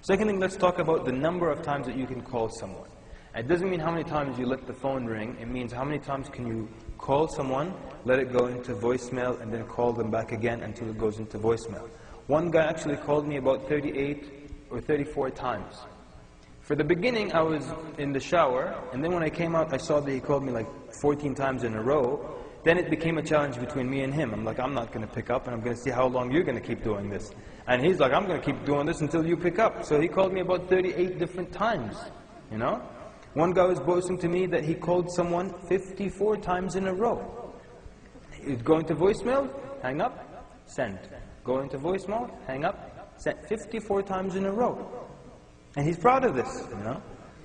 Second thing, let's talk about the number of times that you can call someone. It doesn't mean how many times you let the phone ring. It means how many times can you call someone, let it go into voicemail, and then call them back again until it goes into voicemail. One guy actually called me about 38 or 34 times. For the beginning, I was in the shower, and then when I came out, I saw that he called me like 14 times in a row. Then it became a challenge between me and him. I'm like, I'm not going to pick up, and I'm going to see how long you're going to keep doing this. And he's like, I'm going to keep doing this until you pick up. So he called me about 38 different times, you know. One guy was boasting to me that he called someone 54 times in a row. He'd go into voicemail, hang up, send. Go into voicemail, hang up, send. 54 times in a row. And he's proud of this, you know.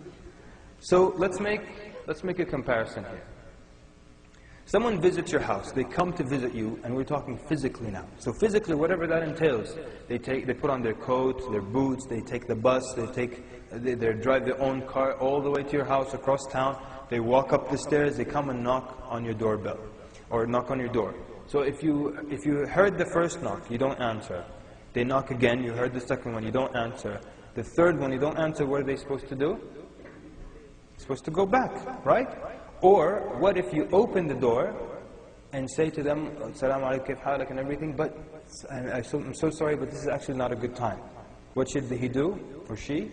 So let's make a comparison here. Someone visits your house, they come to visit you, and we're talking physically now. So physically, whatever that entails, they put on their coat, their boots, they take the bus, they drive their own car all the way to your house across town, they walk up the stairs, they come and knock on your doorbell, or knock on your door. So if you heard the first knock, you don't answer. They knock again, you heard the second one, you don't answer. The third one, you don't answer, what are they supposed to do? Supposed to go back, right? Or, what if you open the door and say to them, Assalamu alaikum, kayf halak, and everything, but I'm so sorry, but this is actually not a good time. What should he do, or she?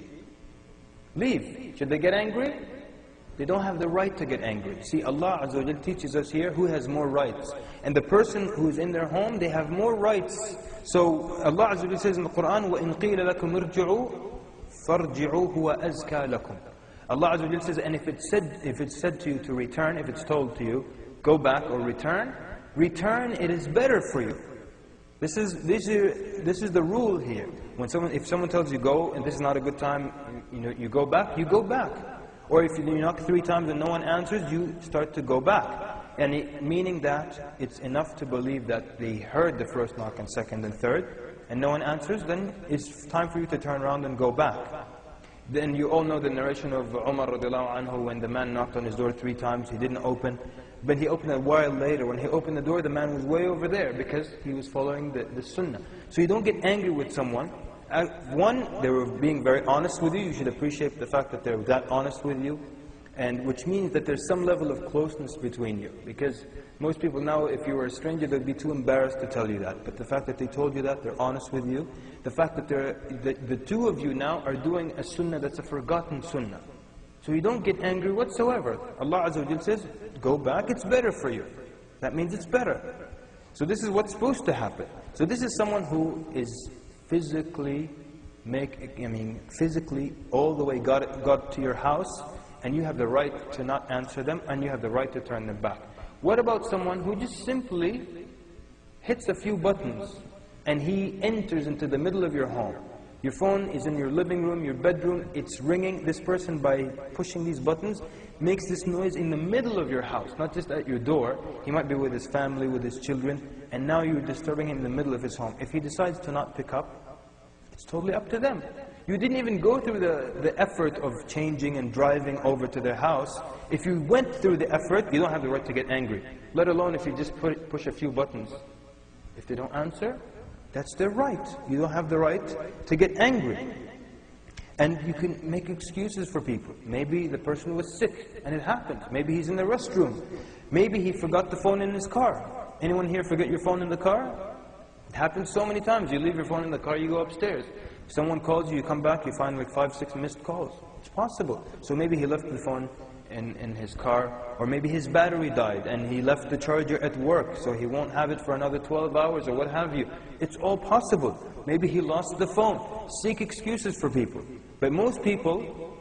Leave. Should they get angry? They don't have the right to get angry. See, Allah Azza wa Jal teaches us here who has more rights. And the person who is in their home, they have more rights. So, Allah Azza wa Jal says in the Quran, وَإِن قِيلَ لَكُمْ ارْجِعُوا فَارْجِعُوا هُوَ أَزْكَى لَكُمْ. Allah Azza wa Jal says, and if it's said to you to return, if it's told to you, go back or return, it is better for you. This is the rule here. If someone tells you go, and this is not a good time, you go back, you go back. Or if you knock 3 times and no one answers, you start to go back. And meaning that it's enough to believe that they heard the first knock and second and third, and no one answers, then it's time for you to turn around and go back. Then you all know the narration of Umar radiallahu anhu, when the man knocked on his door 3 times, he didn't open. But he opened a while later. When he opened the door, the man was way over there because he was following the sunnah. So you don't get angry with someone. One, they were being very honest with you. You should appreciate the fact that they're that honest with you. And which means that there's some level of closeness between you. Because most people now, if you were a stranger, they'd be too embarrassed to tell you that. But the fact that they told you that, they're honest with you. The fact that the two of you now are doing a sunnah that's a forgotten sunnah. So you don't get angry whatsoever. Allah Azza wa Jal says, go back, it's better for you. That means it's better. So this is what's supposed to happen. So this is someone who is physically all the way got to your house, and you have the right to not answer them, and you have the right to turn them back. What about someone who just simply hits a few buttons, and he enters into the middle of your home? Your phone is in your living room, your bedroom, it's ringing. This person, by pushing these buttons, makes this noise in the middle of your house, not just at your door. He might be with his family, with his children, and now you're disturbing him in the middle of his home. If he decides to not pick up, it's totally up to them. You didn't even go through the effort of changing and driving over to their house. If you went through the effort, you don't have the right to get angry. Let alone if you just push a few buttons. If they don't answer, that's their right. You don't have the right to get angry. And you can make excuses for people. Maybe the person was sick, and it happened. Maybe he's in the restroom. Maybe he forgot the phone in his car. Anyone here forget your phone in the car? It happens so many times. You leave your phone in the car, you go upstairs. If someone calls you, you come back, you find like 5, 6 missed calls. It's possible. So maybe he left the phone in his car, or maybe his battery died and he left the charger at work, so he won't have it for another 12 hours or what have you. It's all possible. Maybe he lost the phone. Seek excuses for people. But most people,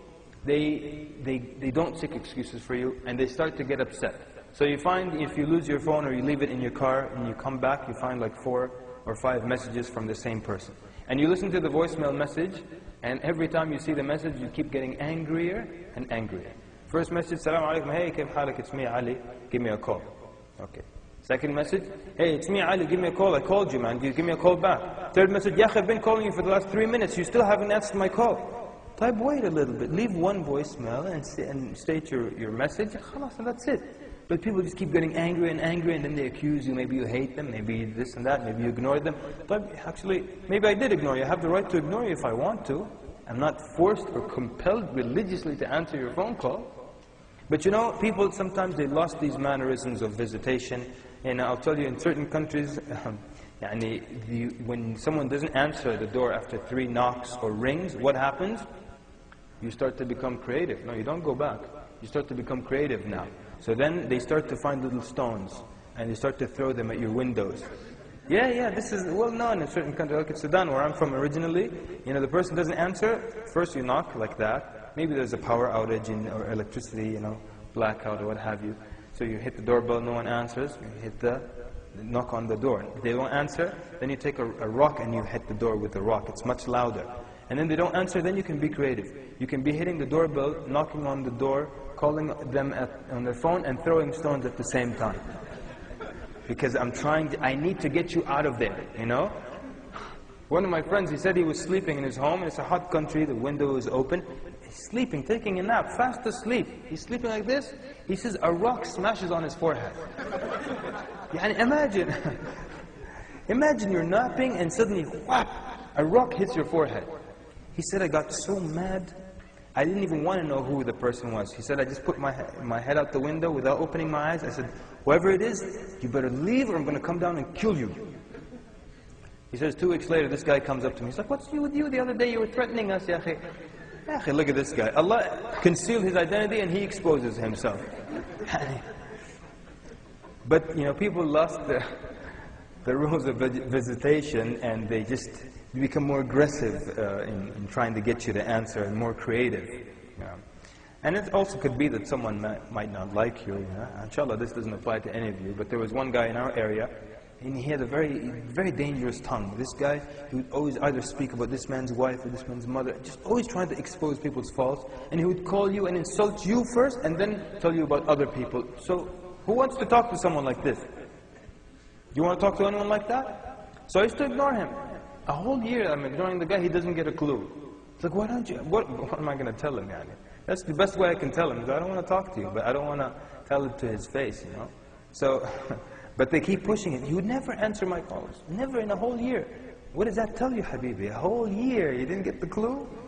they don't seek excuses for you, and they start to get upset. So you find if you lose your phone or you leave it in your car and you come back, you find like 4 or 5 messages from the same person. And you listen to the voicemail message, and every time you see the message, you keep getting angrier and angrier. First message, Assalamu alaikum, hey, kayf halak, it's me, Ali, give me a call. Okay. Second message, hey, it's me, Ali, give me a call, I called you, man, give me a call back. Third message, yeah, I've been calling you for the last 3 minutes, you still haven't answered my call. Type, wait a little bit, leave one voicemail and state your message, khalas, and that's it. But people just keep getting angry, and then they accuse you, maybe you hate them, maybe this and that, maybe you ignore them. But actually, maybe I did ignore you, I have the right to ignore you if I want to. I'm not forced or compelled religiously to answer your phone call. But you know, people sometimes they lost these mannerisms of visitation. And I'll tell you, in certain countries, when someone doesn't answer the door after 3 knocks or rings, what happens? You start to become creative. No, you don't go back. You start to become creative now. So then they start to find little stones, and they start to throw them at your windows. Yeah, this is well known in certain countries, like in Sudan, where I'm from originally. You know, the person doesn't answer, first you knock like that. Maybe there's a power outage or electricity, you know, blackout or what have you. So you hit the doorbell, no one answers, you hit the knock on the door. If they don't answer, then you take a rock and you hit the door with the rock. It's much louder. And then they don't answer, then you can be creative. You can be hitting the doorbell, knocking on the door, calling them on their phone and throwing stones at the same time. Because I need to get you out of there, you know? One of my friends, he said he was sleeping in his home, and it's a hot country, the window is open. He's sleeping, taking a nap, fast asleep. He's sleeping like this. He says a rock smashes on his forehead. Imagine. Imagine you're napping and suddenly, whap, a rock hits your forehead. He said, I got so mad, I didn't even want to know who the person was. He said, I just put my head out the window without opening my eyes. I said, whoever it is, you better leave or I'm going to come down and kill you. He says, 2 weeks later, this guy comes up to me. He's like, what's with you? The other day you were threatening us, ya akhi. Ya akhi, look at this guy. Allah concealed his identity and he exposes himself. But, you know, people lost the rules of visitation, and they become more aggressive in trying to get you to answer, and more creative. You know. And it also could be that someone might not like you. You know? Inshallah, this doesn't apply to any of you, but there was one guy in our area, and he had a very, very dangerous tongue. This guy, he would always either speak about this man's wife or this man's mother, just always trying to expose people's faults, and he would call you and insult you first, and then tell you about other people. So, who wants to talk to someone like this? Do you want to talk to anyone like that? So I used to ignore him. A whole year I'm ignoring the guy, he doesn't get a clue. It's like, why don't you, what am I going to tell him, yani? That's the best way I can tell him, is I don't want to talk to you, but I don't want to tell it to his face, you know. So, but they keep pushing it. He would never answer my calls. Never in a whole year. What does that tell you, Habibi? A whole year, you didn't get the clue?